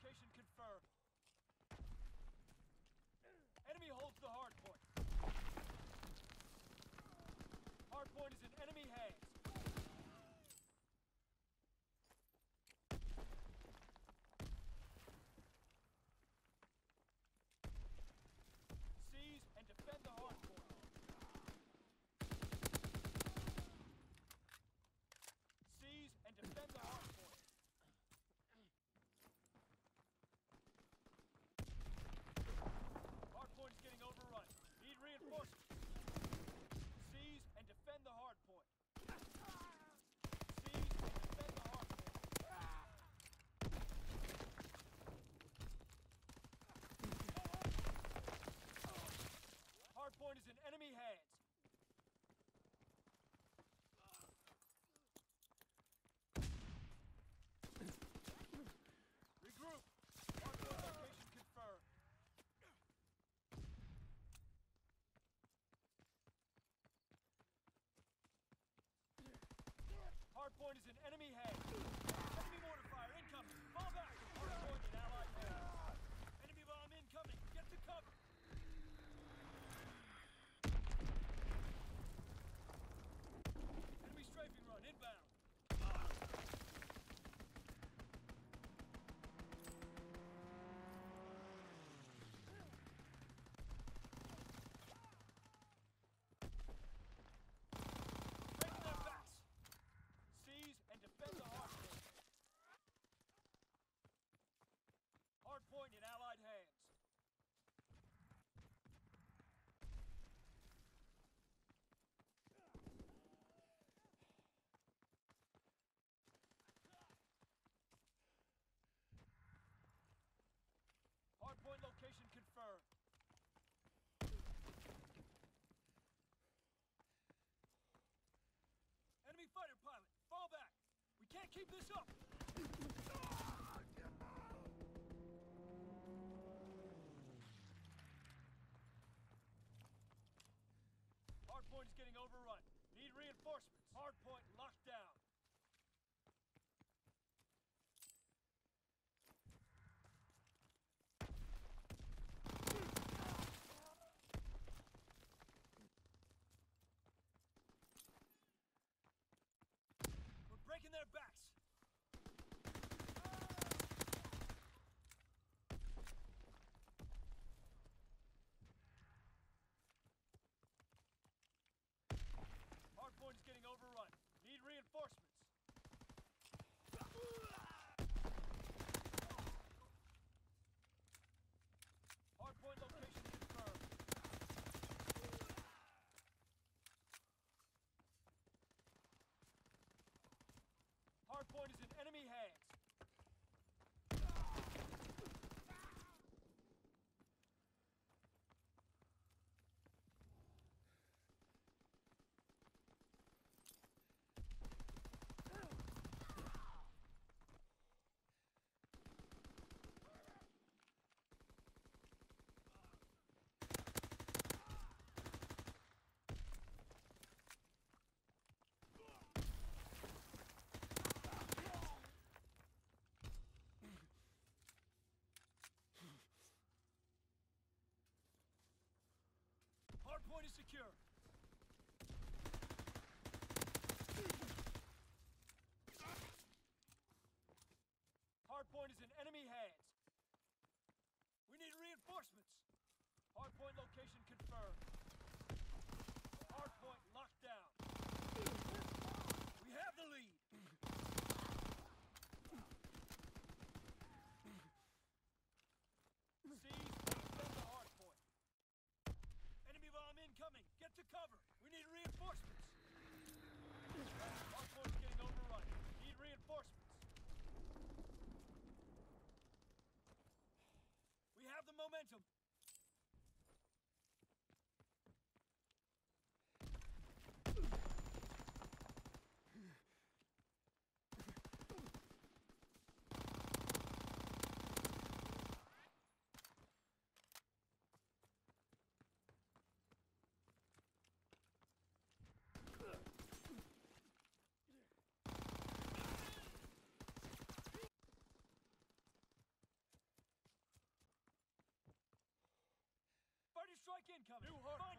location confirmed. Enemy holds the hard point. Hard point is in enemy hands. Seize and defend the hard point. Seize and defend the hard point. Hard point is getting overrun. Need reinforcements. Seize and defend the hard point. Seize and defend the hard point. Hard point is in enemy hands. Regroup. Hard point location confirmed. Hard point is in enemy hands. Enemy mortar fire incoming. Fall back. Hard point in allied hands. Enemy bomb incoming. Get to cover. Enemy strafing run inbound. Break their backs. Seize and defend the hard point. Hard point in allied hands. Hardpoint location confirmed. Enemy fighter pilot, fall back! We can't keep this up! Hardpoint is getting overrun. Need reinforcements. Hardpoint locked down. Breaking their backs! Hardpoint is getting overrun. Need reinforcements. Hardpoint location confirmed. Hardpoint is in enemy hands. Hardpoint is secure. Hardpoint is in enemy hands. We need reinforcements. Hardpoint location confirmed. Hardpoint locked down. We have the lead. Seize and defend the hardpoint. Enemy bomb incoming! Get to cover! We need reinforcements! Hardpoint's getting overrun. Need reinforcements. We have the momentum. strike incoming. New hard